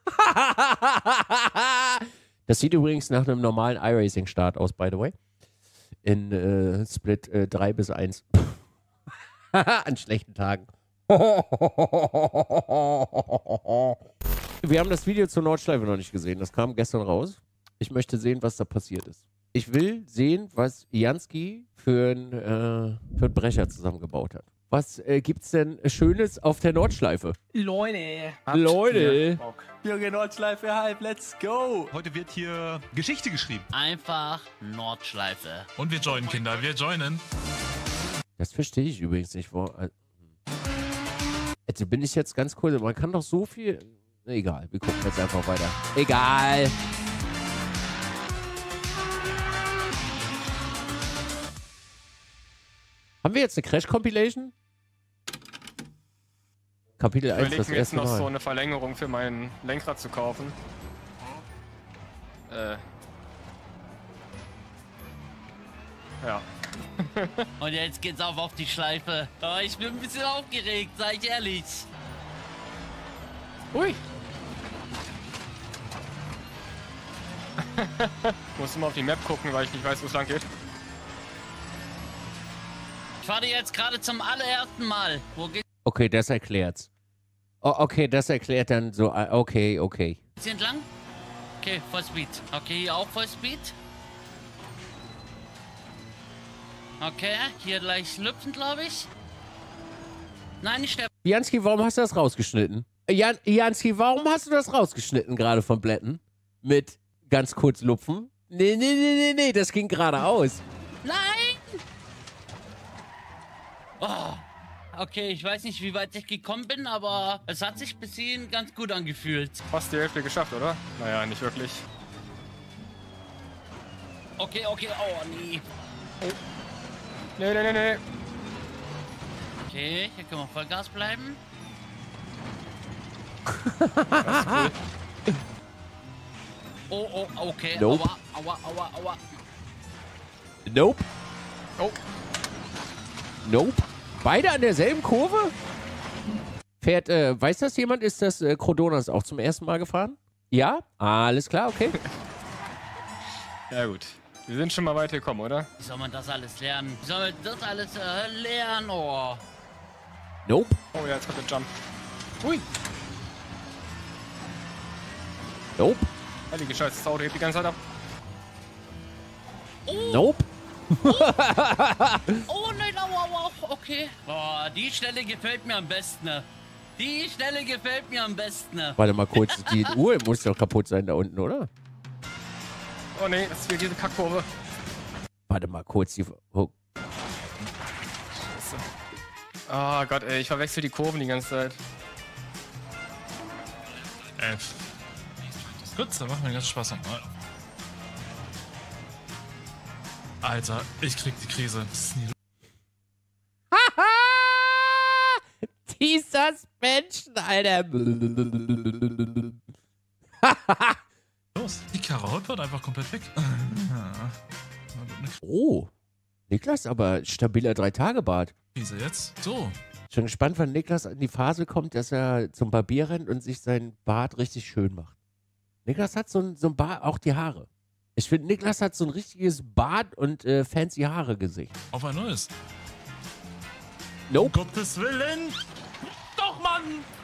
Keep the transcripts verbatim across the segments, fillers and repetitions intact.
Das sieht übrigens nach einem normalen iRacing-Start aus, by the way. In äh, Split äh, drei bis eins. An schlechten Tagen. Wir haben das Video zur Nordschleife noch nicht gesehen. Das kam gestern raus. Ich möchte sehen, was da passiert ist. Ich will sehen, was Jansky für einen äh, für einen Brecher zusammengebaut hat. Was äh, gibt's denn Schönes auf der Nordschleife? Leute. Leute. Junge, Nordschleife halb, let's go. Heute wird hier Geschichte geschrieben. Einfach Nordschleife. Und wir joinen, Kinder, wir joinen. Das verstehe ich übrigens nicht. Wo, also bin ich jetzt ganz cool. Man kann doch so viel... Egal, wir gucken jetzt einfach weiter. Egal. Haben wir jetzt eine Crash-Compilation? Kapitel eins, das mir jetzt erste noch Mal. so eine Verlängerung für mein Lenkrad zu kaufen. Äh. Ja. Und jetzt geht's auf auf die Schleife. Oh, ich bin ein bisschen aufgeregt, sag ich ehrlich. Ui. Muss mal auf die Map gucken, weil ich nicht weiß, wo es lang geht. Ich fahre jetzt gerade zum allerersten Mal. Wo geht's Okay, das erklärt's. Oh, okay, das erklärt dann so. äh, Okay, okay. hier entlang? Okay, Vollspeed. Okay, hier auch Vollspeed. Okay, hier gleich lüpfen, glaube ich. Nein, nicht sterben. Jansky, warum hast du das rausgeschnitten? Jan Jansky, warum hast du das rausgeschnitten gerade von Blätten? Mit ganz kurz lupfen? Nee, nee, nee, nee, nee, das ging geradeaus. Nein! Oh, okay, ich weiß nicht, wie weit ich gekommen bin, aber es hat sich bis hierhin ganz gut angefühlt. Fast die Hälfte geschafft, oder? Naja, nicht wirklich. Okay, okay, oh nee. Nee, nee, nee, nee. Okay, hier können wir Vollgas bleiben. Oh, oh, okay. Nope. Aua, aua, aua, aua. Nope. Oh. Nope. Beide an derselben Kurve? Fährt, äh, weiß das jemand? Ist das äh, Chrodonas auch zum ersten Mal gefahren? Ja? Alles klar, okay. Ja gut. Wir sind schon mal weit gekommen, oder? Wie soll man das alles lernen? Wie soll man das alles äh, lernen? Oh. Nope. Oh ja, jetzt kommt der Jump. Ui. Nope. Heilige Scheiße, das Auto hebt die ganze Zeit ab. Nope. Oh nein, aua, aua, okay. Boah, die Stelle gefällt mir am besten. Ne? Die Stelle gefällt mir am besten. Ne? Warte mal kurz, die Uhr muss doch kaputt sein da unten, oder? Oh nee, das ist wieder diese Kackkurve. Warte mal kurz, die... Oh. Oh Gott, ey, ich verwechsel die Kurven die ganze Zeit. Äh. Gut, dann machen wir den ganzen Spaß nochmal. Alter, ich krieg die Krise. Das ist nie Die Suspension, Alter. los. Die Karre holpert einfach komplett weg. Oh. Niklas, aber stabiler Drei-Tage-Bart. Krise jetzt. So. Schon gespannt, wann Niklas in die Phase kommt, dass er zum Barbier rennt und sich seinen Bart richtig schön macht. Niklas hat so ein, so ein Bart, auch die Haare. Ich finde, Niklas hat so ein richtiges Bart und äh, fancy Haare-Gesicht. Auf ein neues. Nope. Um Gottes Willen. Doch, Mann.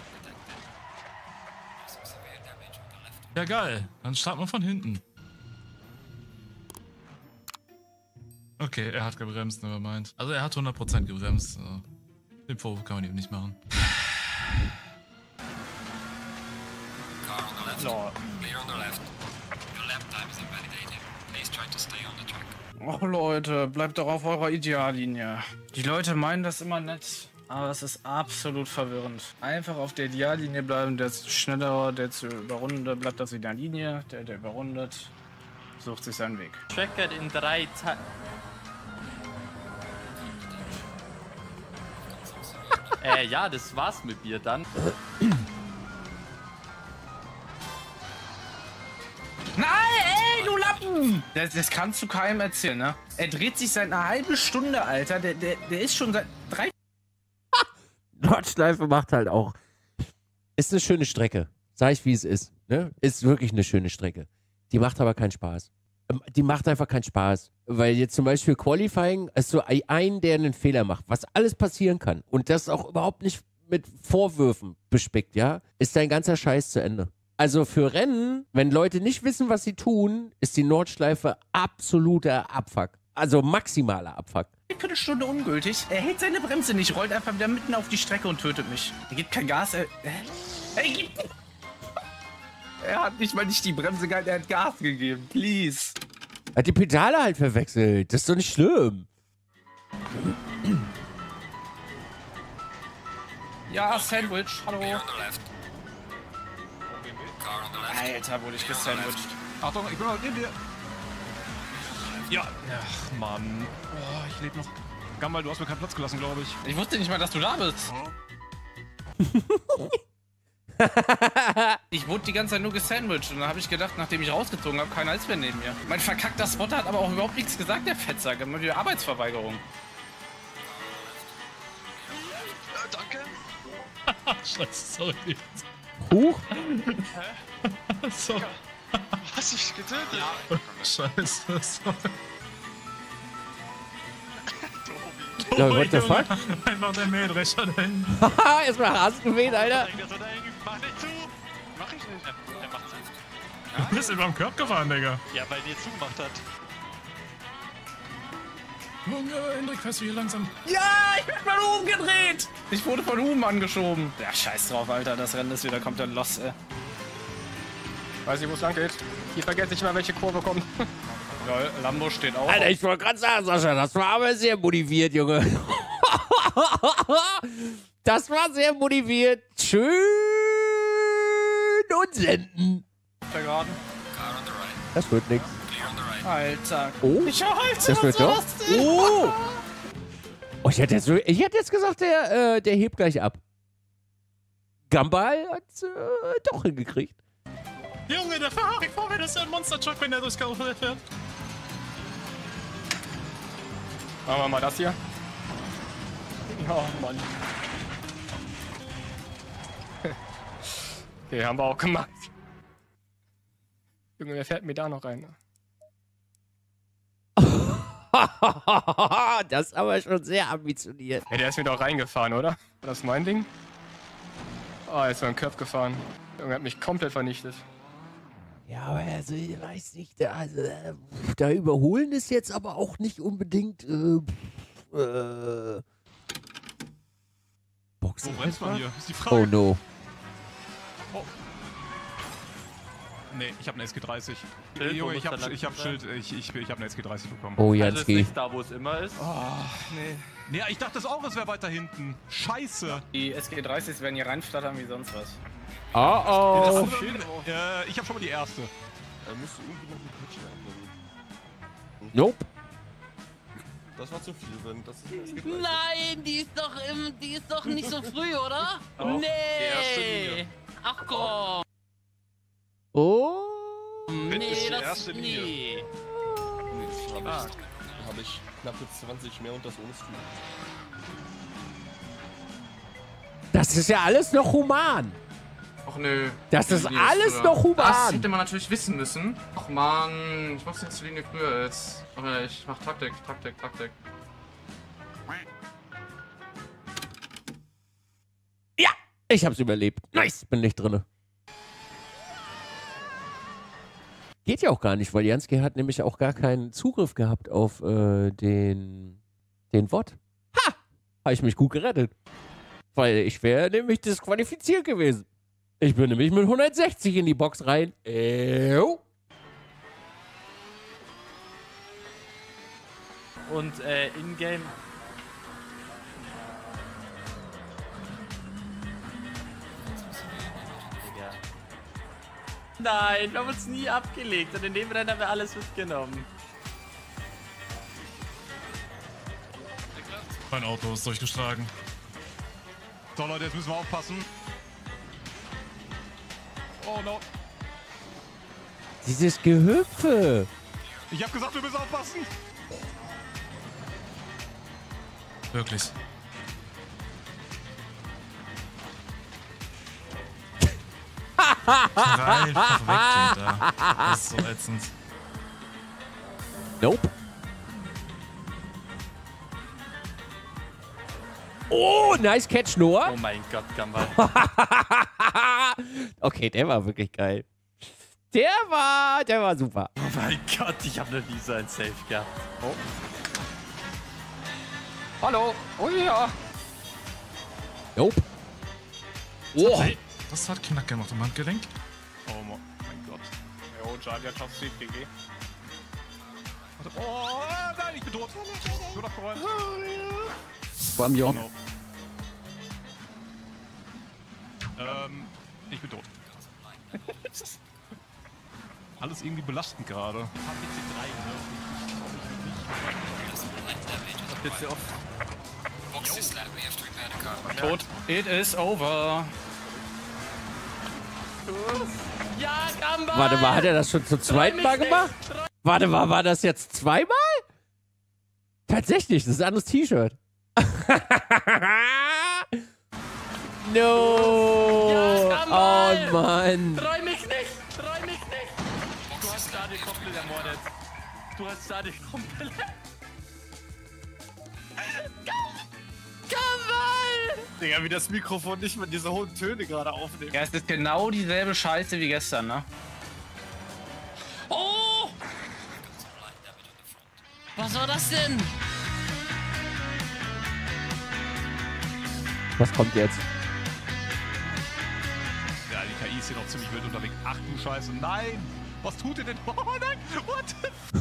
Ja, geil. Dann starten wir von hinten. Okay, er hat gebremst, nevermind. Also er hat hundert Prozent gebremst. Also, den Vorwurf kann man ihm nicht machen. Lord. Oh Leute, bleibt doch auf eurer Ideallinie. Die Leute meinen das immer nett, aber es ist absolut verwirrend. Einfach auf der Ideallinie bleiben, der ist schneller, der zu überrundet, bleibt auf der Linie, der, der überrundet, sucht sich seinen Weg. Trackert in drei Teilen. äh, ja, das war's mit mir dann. Nein, ey, du Lappen! Das, das kannst du keinem erzählen, ne? Er dreht sich seit einer halben Stunde, Alter. Der, der, der ist schon seit drei... Nordschleife macht halt auch. Ist eine schöne Strecke. Sag ich, wie es ist. ne? Ist wirklich eine schöne Strecke. Die macht aber keinen Spaß. Ähm, Die macht einfach keinen Spaß. Weil jetzt zum Beispiel Qualifying ist so ein- ein, der einen Fehler macht, was alles passieren kann und das auch überhaupt nicht mit Vorwürfen bespickt, ja, ist dein ganzer Scheiß zu Ende. Also für Rennen, wenn Leute nicht wissen, was sie tun, ist die Nordschleife absoluter Abfuck. Also maximaler Abfuck. Eine Viertelstunde ungültig. Er hält seine Bremse nicht, rollt einfach wieder mitten auf die Strecke und tötet mich. Er gibt kein Gas. Er, er, er, gibt, er hat nicht mal nicht die Bremse gehalten, er hat Gas gegeben. Please. Er hat die Pedale halt verwechselt. Das ist doch nicht schlimm. Ja, Sandwich. Hallo. Alter, wurde ich gesandwiched. Achtung, ich bin mal neben dir. Ja. Ach, Mann. Oh, ich lebe noch. Gammal, du hast mir keinen Platz gelassen, glaube ich. Ich wusste nicht mal, dass du da bist. Ich wurde die ganze Zeit nur gesandwiched und dann habe ich gedacht, nachdem ich rausgezogen habe, keiner ist mehr neben mir. Mein verkackter Spotter hat aber auch überhaupt nichts gesagt, der Fettsack. Immer wieder Arbeitsverweigerung. Scheiße, sorry. Huch. Sorry. Hast du dich getötet? Scheiße, sorry. Ja, what the fuck? Einfach der Mähdrescher da hinten. Haha, erstmal Rasen wehen, Alter. Mach nicht zu! Mach ich nicht. Er macht zu. Du bist über dem Körper gefahren, Digga. Ja, weil der zugemacht hat. Junge, Hendrik, fährst du hier langsam? Ja, ich bin mal umgedreht. Ich wurde von Huben angeschoben. Ja, scheiß drauf, Alter. Das Rennen ist wieder komplett los, ey. Weiß ich, wo es lang geht. Hier vergesse ich mal, welche Kurve kommt. Lol, Lambo steht auch. Alter, ich wollte gerade sagen, Sascha, das war aber sehr motiviert, Junge. Das war sehr motiviert. Schön und senden. Da geraden. Das wird nix. Alter. Oh, Ich halte das wird doch. Oh. Oh, ich hätte jetzt, ich hätte jetzt gesagt, der, äh, der hebt gleich ab. Gambal hat äh, doch hingekriegt. Junge, der Ferrari vor mir, das ist ein Monster-Truck, wenn der durchs Karussell fährt. Machen wir mal das hier. Oh, Mann. Okay, haben wir auch gemacht. Junge, wer fährt mir da noch rein? Das ist aber schon sehr ambitioniert. Ey, der ist mir doch reingefahren, oder? War das mein Ding? Oh, er ist so ein Curve gefahren. Junge, hat mich komplett vernichtet. Ja, aber also, ich weiß nicht, da, also, äh, da überholen ist jetzt aber auch nicht unbedingt, äh, äh, Boxen. Wo bremst man hier? Ist die Frage. Oh no. Nee, ich habe eine S G dreißig. Schild, wo Junge, muss ich hab, der ich hab langsam Schild, ich, ich, ich hab eine S G dreißig bekommen. Oh, Also ist Janski. nicht da, wo es immer ist. Oh, nee. Nee, ich dachte es auch, es wäre weiter hinten. Scheiße. Die S G dreißigs werden hier reinflattern wie sonst was. Oh oh. Äh, ich habe schon mal die erste. Da müsste irgendjemand einen Quatsch haben. Nope. Das war zu viel, wenn das ist das geht Nein, die ist doch im, die ist doch nicht so früh, oder? Doch, die erste Nee. Linie. Ach komm. Oh. Wind Nee, ist die das erste Linie. nee. Nee, das habe Ah. ich, da hab ich knappe zwanzig mehr und das ohne Stream. Das ist ja alles noch human. Och nö. Das ist Linie alles früher. noch human. Das hätte man natürlich wissen müssen. Ach man, ich mach's jetzt die Linie früher jetzt. Aber ich mach Taktik, Taktik, Taktik. Ja, ich hab's überlebt. Nice, bin nicht drinne. Geht ja auch gar nicht, weil Janski hat nämlich auch gar keinen Zugriff gehabt auf äh, den, den W O T. Ha! Habe ich mich gut gerettet. Weil ich wäre nämlich disqualifiziert gewesen. Ich bin nämlich mit hundertsechzig in die Box rein. Ew. Und äh, in-game. Digga. Nein, wir haben uns nie abgelegt und in dem Rennen haben wir alles mitgenommen. Mein Auto ist durchgeschlagen. So, Leute, jetzt müssen wir aufpassen. Oh no. Dieses Gehüpfe. Ich hab gesagt, wir müssen aufpassen. Wirklich. Einfach weg, da. Das ist so ätzend. Nope. Oh, nice catch, Noah. Oh mein Gott, Gambal. Okay, der war wirklich geil. Der war, der war super. Oh mein Gott, ich habe noch nie so ein Safe gehabt. Oh. Hallo. Oh ja. Nope. Oh. Hey, das hat Knack gemacht am Handgelenk. Oh mein Gott. Jo, Charlie hat fast G G. Oh, nein, ich bin tot. Nur abgeräumt. Wo am Jorn? Oh, no. Ähm, ich bin tot. Alles irgendwie belastend gerade. Bitte auf. Tot. It is over. Ja, Gambal! Warte mal, hat er das schon zum zweiten Mal gemacht? Warte mal, war das jetzt zweimal? Tatsächlich, das ist ein anderes T-Shirt. No! Ja, oh Mann! Treu mich nicht! Treu mich nicht! Du hast Stade komplett ermordet. Du hast Stade komplett... Gambal! Digga, wie das Mikrofon nicht mehr diese hohen Töne gerade aufnimmt. Ja, es ist genau dieselbe Scheiße wie gestern, ne? Oh! Was war das denn? Was kommt jetzt? Ja, die K I ist hier noch ziemlich wild unterwegs. Ach du Scheiße, nein! Was tut ihr denn? Oh nein! What?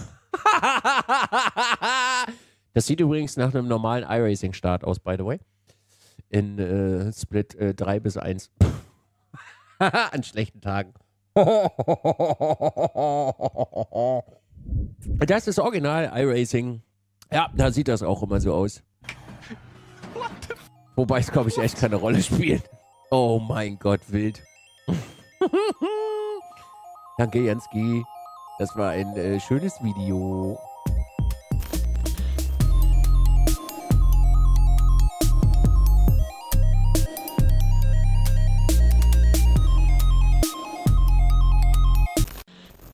Das sieht übrigens nach einem normalen iRacing-Start aus, by the way. In äh, Split äh, drei bis eins. An schlechten Tagen. Das ist original iRacing. Ja, da sieht das auch immer so aus. Wobei es, glaube ich, echt keine Rolle spielt. Oh mein Gott, wild. Danke, Jansky. Das war ein äh, schönes Video.